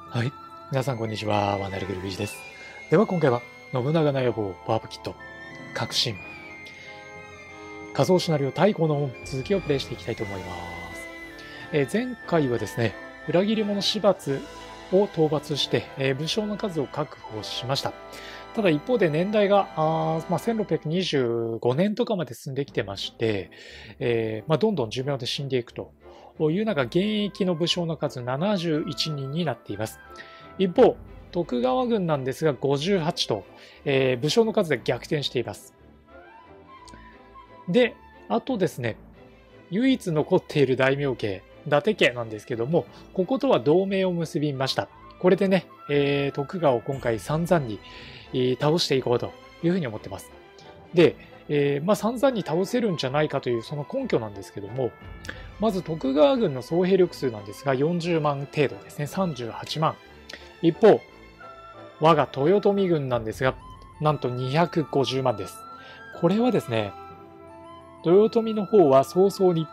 はい。皆さん、こんにちは。ワナルグルビージです。では、今回は、信長の野望パワーアップキット、革新。仮想シナリオ太鼓の続きをプレイしていきたいと思います。前回はですね、裏切り者死罰を討伐して、武将の数を確保しました。ただ一方で年代が1625年とかまで進んできてまして、どんどん寿命で死んでいくという中、現役の武将の数71人になっています。一方、徳川軍なんですが58と、武将の数で逆転しています。で、あとですね、唯一残っている大名家、伊達家なんですけども、こことは同盟を結びました。これでね、徳川を今回散々に、倒していこうというふうに思ってます。で、散々に倒せるんじゃないかというその根拠なんですけども、まず徳川軍の総兵力数なんですが40万程度ですね。38万。一方、我が豊臣軍なんですが、なんと250万です。これはですね、豊臣の方は早々に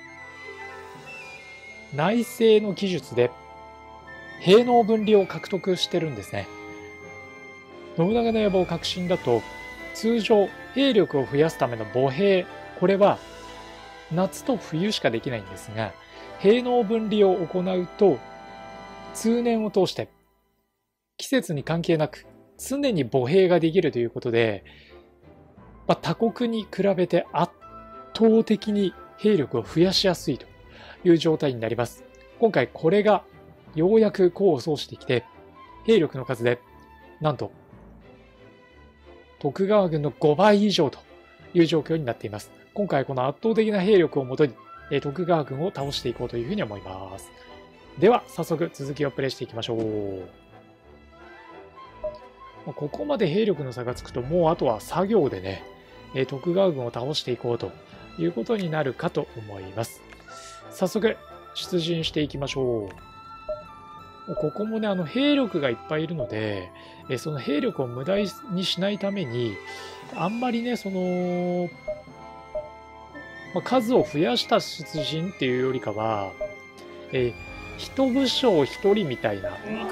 内政の技術で兵農分離を獲得してるんですね。信長の野望革新だと、通常兵力を増やすための歩兵、これは夏と冬しかできないんですが、兵農分離を行うと通年を通して季節に関係なく常に歩兵ができるということで、他国に比べて圧倒的に兵力を増やしやすいという状態になります。今回これがようやく功を奏してきて、兵力の数でなんと徳川軍の5倍以上という状況になっています。今回この圧倒的な兵力をもとに徳川軍を倒していこうというふうに思います。では早速続きをプレイしていきましょう。ここまで兵力の差がつくと、もうあとは作業でね、徳川軍を倒していこうということになるかと思います。早速出陣していきましょう。ここもね、兵力がいっぱいいるので、その兵力を無駄にしないために、あんまりね、数を増やした出陣っていうよりかは、一武将一人みたいな、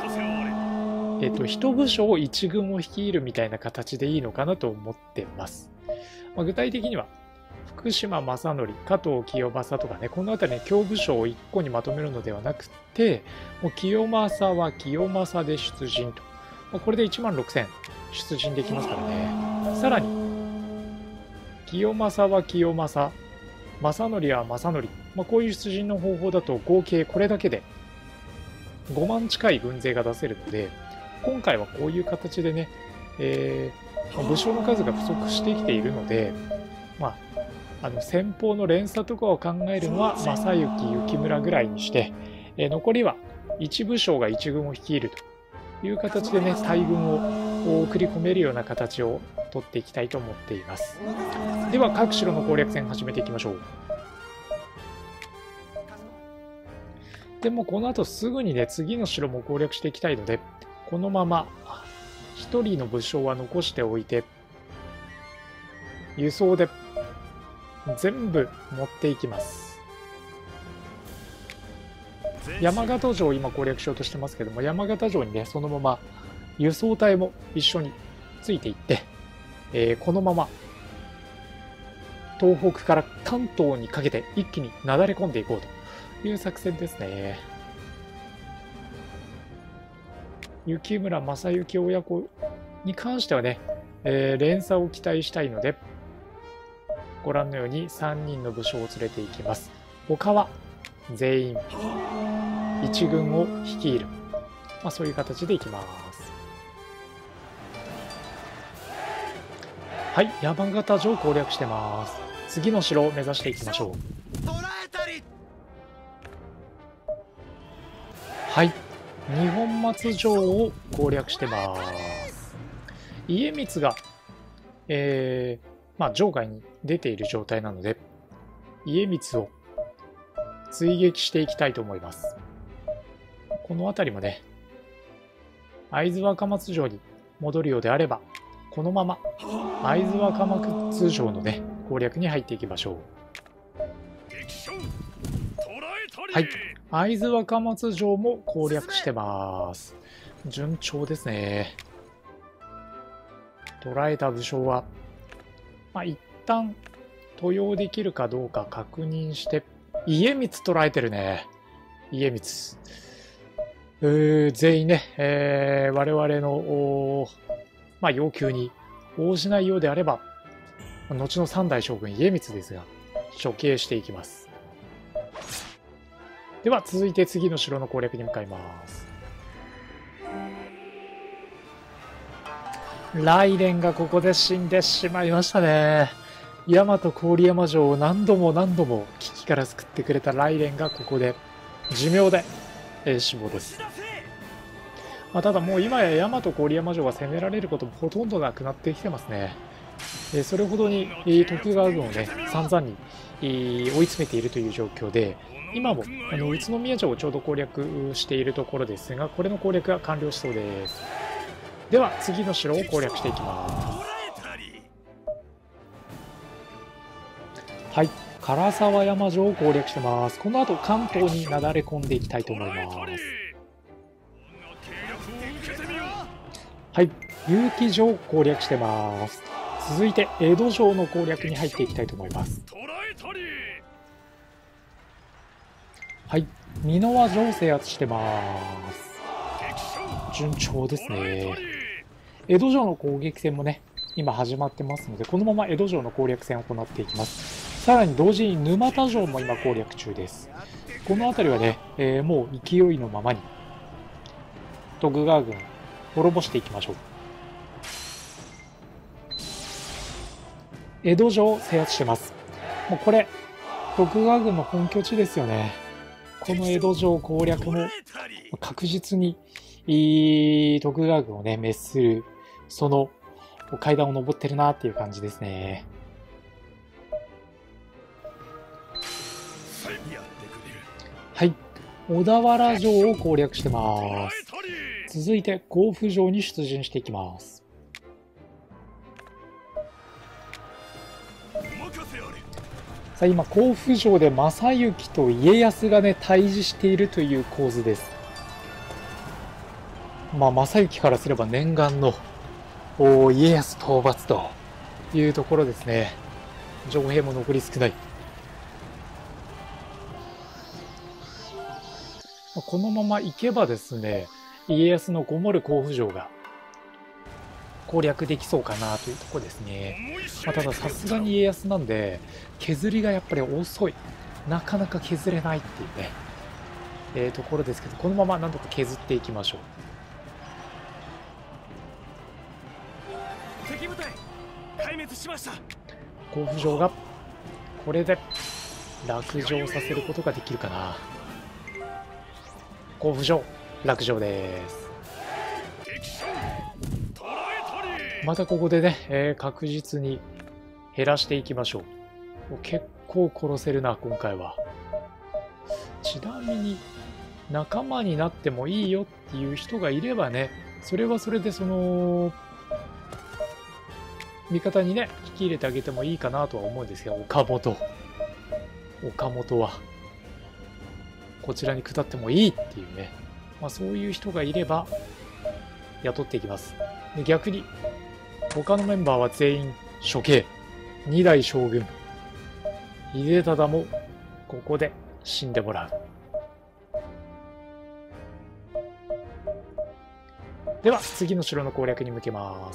一武将一軍を率いるみたいな形でいいのかなと思ってます。具体的には、福島正則、加藤清正とかね、この辺りね、強武将を一個にまとめるのではなくて、もう清正は清正で出陣と。これで16,000出陣できますからね。さらに、清正は清正、正則は正則。こういう出陣の方法だと合計これだけで5万近い軍勢が出せるので、今回はこういう形でね、武将の数が不足してきているので、先方の連鎖とかを考えるのは正行、幸村ぐらいにして、残りは一武将が一軍を率いるという形でね、大軍を送り込めるような形を取っていきたいと思っています。では各城の攻略戦始めていきましょう。でもこの後すぐにね、次の城も攻略していきたいので、このまま一人の武将は残しておいて、輸送で全部持っていきます。山形城を今攻略しようとしてますけども、山形城にね、そのまま輸送隊も一緒についていって、このまま東北から関東にかけて一気になだれ込んでいこうという作戦ですね。幸村正幸親子に関してはね、連鎖を期待したいので、ご覧のように3人の武将を連れていきます。他は全員一軍を率いる、そういう形でいきます。はい、山形城攻略してます。次の城を目指していきましょう。はい、二本松城を攻略してます。家光が、場外に出ている状態なので、家光を追撃していきたいと思います。この辺りもね、会津若松城に戻るようであれば、このまま会津若松城のね、攻略に入っていきましょう。はい、 会津若松城も攻略してます。順調ですね。捕らえた武将は、一旦渡用できるかどうか確認して、家光捕らえてるね。家光。全員ね、我々の、要求に応じないようであれば、後の三代将軍家光ですが、処刑していきます。では続いて次の城の攻略に向かいます。雷電がここで死んでしまいましたね。大和郡山城を何度も何度も危機から救ってくれた雷電がここで寿命で、死亡です。ただもう今や大和郡山城が攻められることもほとんどなくなってきてますね。それほどに徳川軍をね散々に追い詰めているという状況で、今も宇都宮城をちょうど攻略しているところですが、これの攻略が完了しそうです。では次の城を攻略していきます。はい、唐沢山城を攻略してます。この後関東になだれ込んでいきたいと思います。はい、結城城を攻略してます。続いて江戸城の攻略に入っていきたいと思います。はい、箕輪城を制圧してます。順調ですね。江戸城の攻撃戦もね今始まってますので、このまま江戸城の攻略戦を行っていきます。さらに同時に沼田城も今攻略中です。この辺りはね、もう勢いのままに徳川軍滅ぼしていきましょう。江戸城を制圧してます。もうこれ徳川軍の本拠地ですよね。この江戸城攻略も確実に徳川軍をね滅するその階段を登ってるなっていう感じですね。はい、小田原城を攻略してます。続いて甲府城に出陣していきます。さあ今甲府城で正行と家康がね対峙しているという構図です。正行からすれば念願の家康討伐というところですね。城兵も残り少ない。このまま行けばですね、家康のこもる甲府城が攻略できそうかなというところですね。たださすがに家康なんで削りがやっぱり遅い、なかなか削れないっていうね、ところですけど、このままなんとか削っていきましょう。敵部隊壊滅しました。甲府城がこれで落城させることができるかな。甲府城落城です。またここでね、確実に減らしていきましょう。結構殺せるな今回は。ちなみに仲間になってもいいよっていう人がいればね、それはそれでその味方にね引き入れてあげてもいいかなとは思うんですけど、岡本はこちらに下ってもいいっていうね、そういう人がいれば雇っていきます。で逆に他のメンバーは全員処刑。二代将軍秀忠もここで死んでもらう。では次の城の攻略に向けます。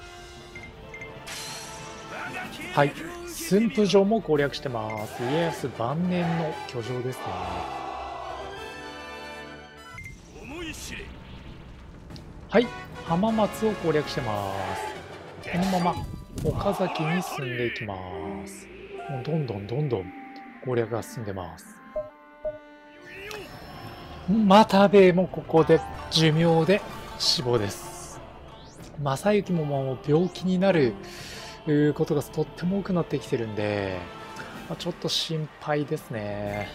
はい、駿府城も攻略してます。家康晩年の居城ですね。はい、浜松を攻略してます。このまま岡崎に進んでいきます。もうどんどん攻略が進んでます。又兵衛もここで寿命で死亡です。正行ももう病気になることがとっても多くなってきてるんで、ちょっと心配ですね。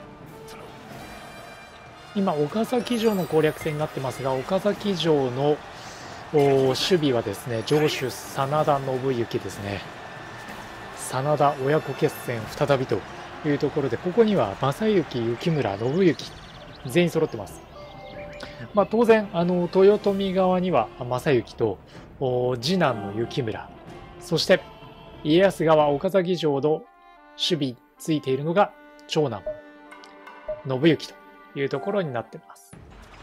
今岡崎城の攻略戦になってますが、岡崎城の守備はですね、城主真田信行ですね。真田親子決戦再びというところで、ここには正行、幸村、信行、全員揃ってます。まあ、当然、豊臣側には正行と次男の幸村、そして家康側岡崎城の守備ついているのが長男信行というところになってます。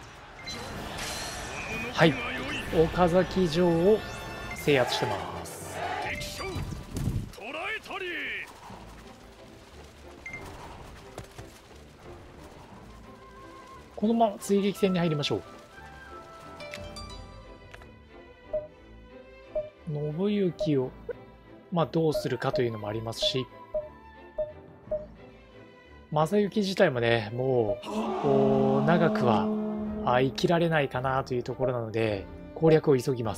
はい、岡崎城を制圧してます。このまま追撃戦に入りましょう。信行を、まあ、どうするかというのもありますし、正行自体もね、もう長くは生きられないかなというところなので、攻略を急ぎます。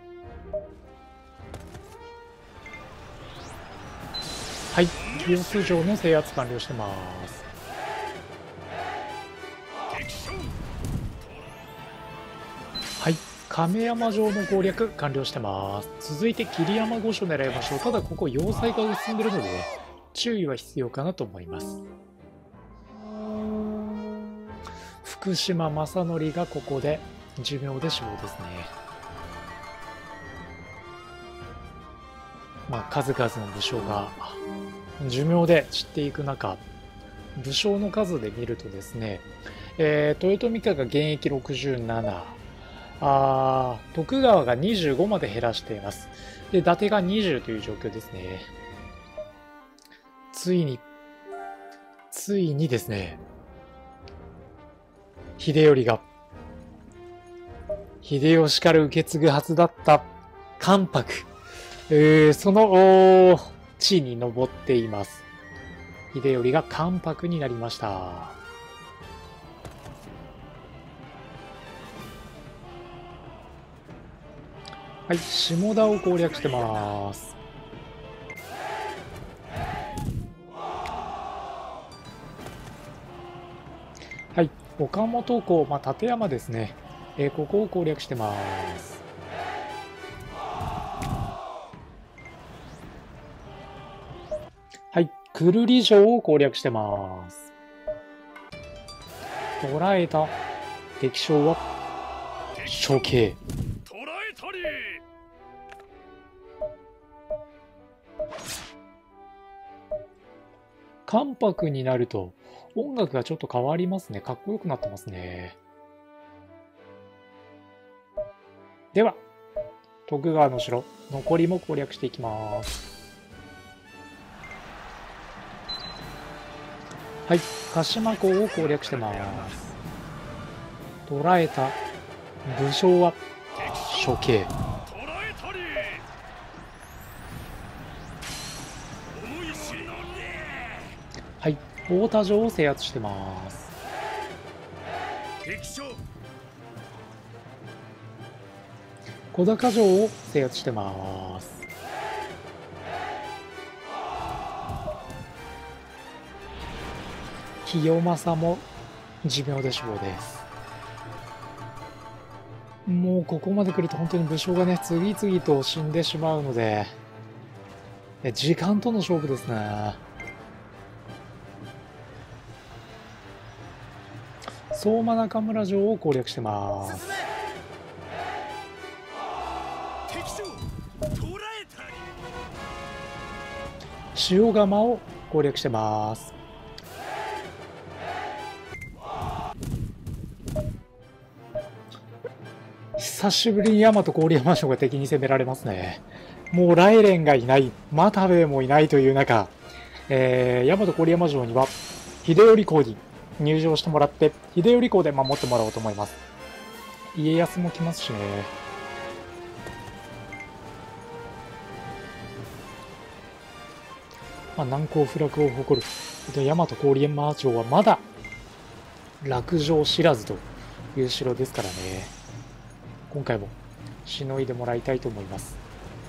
はい、清洲城の制圧完了してます。はい、亀山城の攻略完了してます。続いて桐山御所狙いましょう。ただここ要塞が進んでるので、ね、注意は必要かなと思います。福島正則がここで寿命で死亡ですね。まあ、数々の武将が寿命で散っていく中、武将の数で見るとですね、豊臣家が現役67、徳川が25まで減らしています。で、伊達が20という状況ですね。ついにですね、秀吉から受け継ぐはずだった関白、その地位に上っています。秀頼が関白になりました。はい、下田を攻略してます。はい、岡本港、まあ、立山ですね。ここを攻略してます。はい、久留里城を攻略してます。捉えた敵将は処刑。関白になると音楽がちょっと変わりますね。かっこよくなってますね。では、徳川の城、残りも攻略していきます。はい、鹿島港を攻略してます。捕らえた武将は処刑。はい、太田城を制圧してます。小高城を制圧してます。清正も寿命で死亡です。もうここまで来ると本当に武将がね、次々と死んでしまうので、時間との勝負ですね。相馬中村城を攻略してます。塩釜を攻略してます。久しぶりに大和郡山城が敵に攻められますね。もう雷電がいない、又兵衛もいないという中、大和郡山城には秀頼公に入城してもらって、秀頼公で守ってもらおうと思います。家康も来ますしね。まあ、難攻不落を誇る大和郡山城はまだ落城知らずという城ですからね。今回もしのいでもらいたいと思います。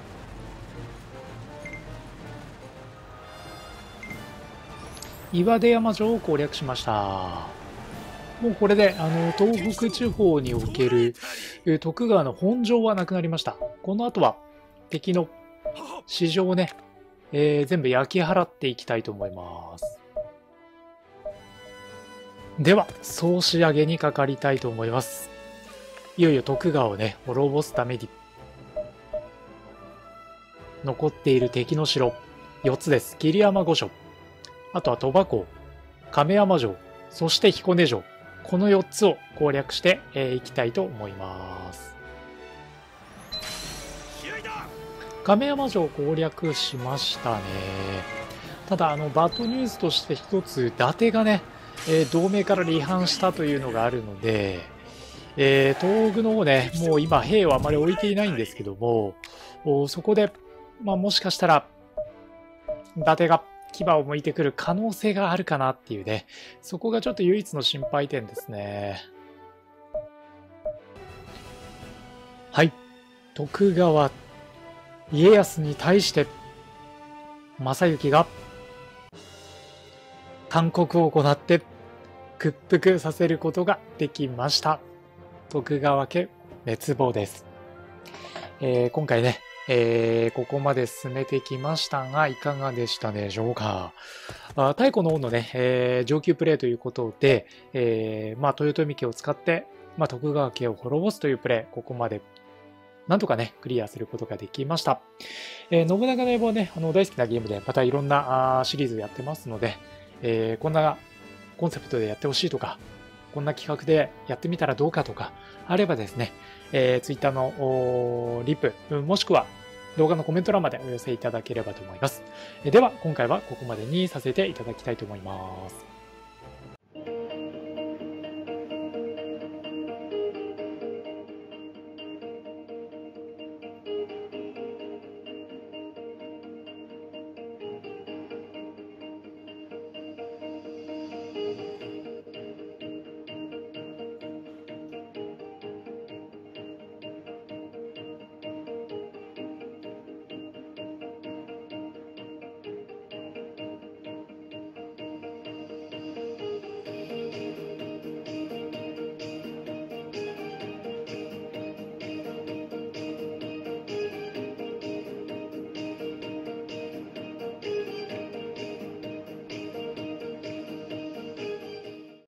岩出山城を攻略しました。もうこれで東北地方における徳川の本城はなくなりました。この後は敵の市場をね、 全部焼き払っていきたいと思います。では、総仕上げにかかりたいと思います。いよいよ徳川をね、滅ぼすために、残っている敵の城、4つです。桐山御所、あとは鳥羽港、亀山城、そして彦根城。この4つを攻略していきたいと思います。亀山城攻略しましたね。ただ、バッドニュースとして一つ、伊達がね、同盟から離反したというのがあるので、東北の方ね、もう今兵はあまり置いていないんですけども、そこで、もしかしたら、伊達が牙を向いてくる可能性があるかなっていうね、そこがちょっと唯一の心配点ですね。はい。徳川家康に対して正幸が勧告を行って屈服させることができました。徳川家滅亡です。今回ね、ここまで進めてきましたが、いかがでしたでしょうか。太古の王のね、上級プレイということで、豊臣家を使って、徳川家を滅ぼすというプレイ、ここまでなんとかね、クリアすることができました。信長の野望ね、大好きなゲームで、またいろんなシリーズやってますので、こんなコンセプトでやってほしいとか、こんな企画でやってみたらどうかとか、あればですね、Twitter のリプ、もしくは動画のコメント欄までお寄せいただければと思います。では、今回はここまでにさせていただきたいと思います。